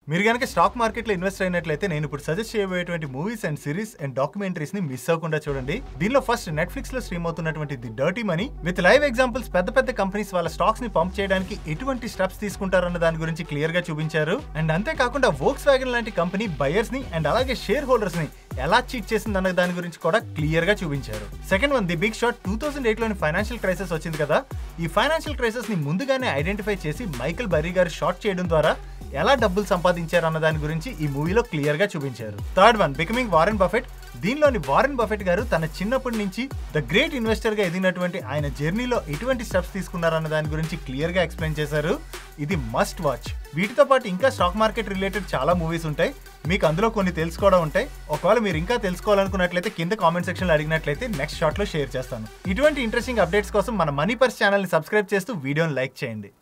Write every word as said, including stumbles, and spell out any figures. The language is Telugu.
మీరు గనక స్టాక్ మార్కెట్లో ఇన్వెస్ట్ అయినట్లయితే నేను ఇప్పుడు సజెస్ట్ చేయబోయేటువంటి movies and series and documentaries ని మిస్ అవ్వకుండా చూడండి. దీనిలో ఫస్ట్ నెట్ఫ్లిక్స్ లో స్ట్రీమ్ అవుతున్నటువంటి the dirty money with live examples. పెద్ద పెద్ద కంపెనీస్ వాళ్ళ స్టాక్స్ ని పంప్ చేయడానికి ఎటువంటి స్టెప్స్ తీసుకుంటారన్న దాని గురించి క్లియర్ గా చూపించారు. అండ్ అంతేకాకుండా వోక్స్ వ్యాగన్ లాంటి కంపెనీ బయర్స్ ని అండ్ అలాగే షేర్ హోల్డర్స్ ని ఎలా చీట్ చేసింది అన్న దాని గురించి కూడా క్లియర్ గా చూపించారు. Second one the big short. Two thousand eight లోని ఫైనాన్షియల్ క్రైసిస్ వచ్చింది కదా, ఈ ఫైనాన్షియల్ క్రైసిస్ ని ముందుగానే ఐడెంటిఫై చేసి మైకెల్ బర్రీ గారు షార్ట్ చేయడం ద్వారా ఎలా డబ్బులు సంపాదించారు అన్న దాని గురించి ఈ మూవీలో క్లియర్ గా చూపించారు. Third one becoming Warren Buffett. దీనిలోని వారెన్ బఫెట్ గారు తన చిన్నప్పటి నుంచి ద గ్రేట్ ఇన్వెస్టర్ గా ఎదిగినటువంటి ఆయన జర్నీలో ఎటువంటి స్టెప్స్ తీసుకున్నారన్న దాని గురించి క్లియర్ గా ఎక్స్ప్లెయిన్ చేశారు. ఇది మస్ట్ వాచ్. వీటితో పాటు ఇంకా స్టాక్ మార్కెట్ రిలేటెడ్ చాలా మూవీస్ ఉంటాయి, మీకు అందులో కొన్ని తెలుసుకోవడం ఉంటాయి. ఒకవేళ మీరు ఇంకా తెలుసుకోవాలనుకున్నట్లయితే కింద కామెంట్ సెక్షన్ లో అడిగినట్లయితే నెక్స్ట్ షాట్ లో షేర్ చేస్తాను. ఇటువంటి ఇంట్రెస్టింగ్ అప్డేట్స్ కోసం మన మనీ పర్స్ ఛానల్ ని సబ్స్క్రైబ్ చేస్తూ వీడియోని లైక్ చేయండి.